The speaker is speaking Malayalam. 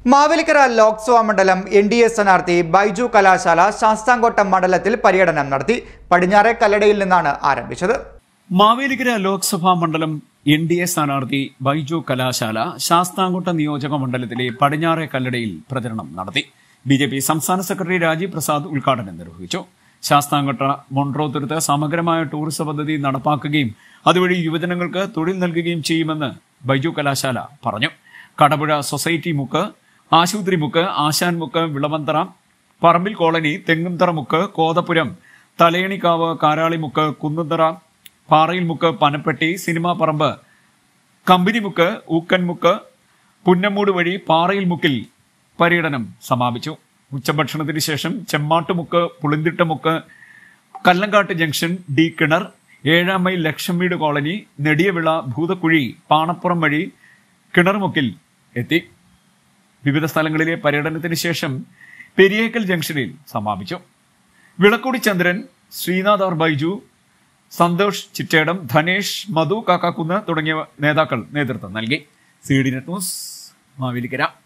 മാവേലിക്കര ലോക്സഭാ മണ്ഡലം NDA സ്ഥാനാർത്ഥി ബൈജു കലാശാല ശാസ്താംകോട്ട മണ്ഡലത്തിൽ പര്യടനം നടത്തി. പടിഞ്ഞാറെ കല്ലടയിൽ നിന്നാണ് ആരംഭിച്ചത്. മാവേലിക്കര ലോക്സഭാ മണ്ഡലം NDA സ്ഥാനാർത്ഥി ബൈജു കലാശാല ശാസ്താംകോട്ട നിയോജക മണ്ഡലത്തിലെ പടിഞ്ഞാറെ കല്ലടയിൽ പ്രചരണം നടത്തി. BJP സംസ്ഥാന സെക്രട്ടറി രാജീവ് പ്രസാദ് ഉദ്ഘാടനം നിർവഹിച്ചു. ശാസ്താംകോട്ട മൊൺട്രോത്തുരുത്ത് സമഗ്രമായ ടൂറിസം പദ്ധതി നടപ്പാക്കുകയും അതുവഴി യുവജനങ്ങൾക്ക് തൊഴിൽ നൽകുകയും ചെയ്യുമെന്ന് ബൈജു കലാശാല പറഞ്ഞു. കടപുഴ സൊസൈറ്റി മുക്ക്, ആശുപത്രി മുക്ക്, ആശാൻ മുക്ക്, വിളവന്തറ, പറമ്പിൽ കോളനി, തെങ്ങുംതറ മുക്ക്, കോതപുരം, തലയണിക്കാവ്, കാരാളിമുക്ക്, കുന്നുന്തറ, പാറയിൽ മുക്ക്, പനപ്പെട്ടി, സിനിമാ പറമ്പ്, കമ്പനിമുക്ക്, ഊക്കൻമുക്ക്, പുന്നമ്മൂട് വഴി പാറയിൽ മുക്കിൽ പര്യടനം സമാപിച്ചു. ഉച്ചഭക്ഷണത്തിന് ശേഷം ചെമ്മാട്ടുമുക്ക്, പുളിന്തിട്ടമുക്ക്, കല്ലങ്കാട്ട് ജംഗ്ഷൻ, ഡി കിണർ, 7 മൈൽ ലക്ഷം വീട് കോളനി, നെടിയവിള, ഭൂതക്കുഴി, പാണപ്പുറം വഴി കിണർമുക്കിൽ എത്തി. വിവിധ സ്ഥലങ്ങളിലെ പര്യടനത്തിന് ശേഷം പെരിയേക്കൽ ജംഗ്ഷനിൽ സമാപിച്ചു. വിളക്കുടി ചന്ദ്രൻ, ശ്രീനാഥ് ആർ ബൈജു, സന്തോഷ് ചിറ്റേടം, ധനേഷ്, മധു കാക്കാക്കുന്ന് തുടങ്ങിയ നേതാക്കൾ നേതൃത്വം നൽകി. CDNet news, Mavelikkara.